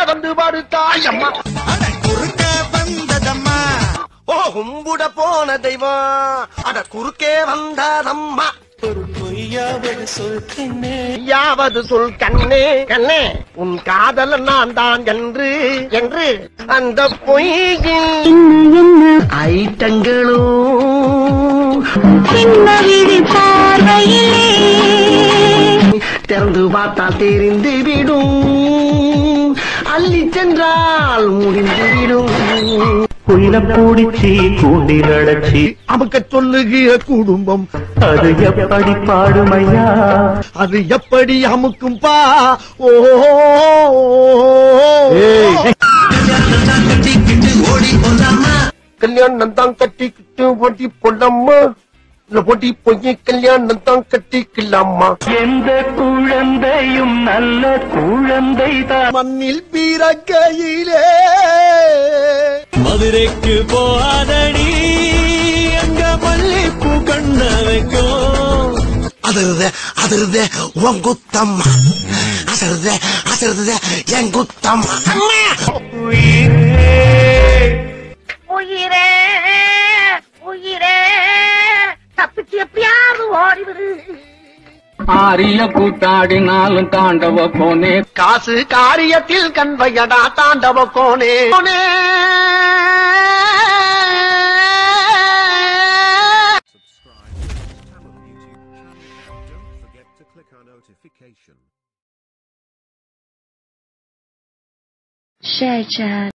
வந்து படுத்தாய் அம்மா குறுக்க வந்ததம்மா ஓ கும்புட போன தெய்வம் அட குறுக்கே வந்ததம்மா பொய்யாவது சொல் கண்ணே யாவது சொல் கண்ணே கண்ணே உன் காதல நான் தான் என்று அந்த பொய்யின் ஐட்டங்களும் திறந்து பார்த்தால் தெரிந்து விடும் அள்ளி சென்றால் முடிந்துவிடும் குயில பூடிச்சி கூண்டில் அடைச்சி அமுக்க சொல்லுகிற குடும்பம் அது எப்படி பாடுமையா அது எப்படி அமுக்கும் பா ஓ கல்யாணம் தான் கட்டிக்கிட்டு ஓட்டி போடலாமா இல்ல போட்டி போய் கல்யாணம் தான் கட்டிக்கலாமா எந்த குழந்தையும் நல்ல குழந்தை தான் மண்ணில் பிறக்கையிலே மதுரைக்கு போகாதடி அங்க மல்லிப்பூ கண்ண வைக்கும் அதிருத உன் குத்தம்மா அசருத என் குத்தம்மா உயிரே உயிரே தப்பிச்சு எப்படியாவது ஓடிவிடு ஆரிய கூத்தாடினாலும் தாண்டவ போனே காசு காரியத்தில் கண்வையடா தாண்டவ கோனே Share chat.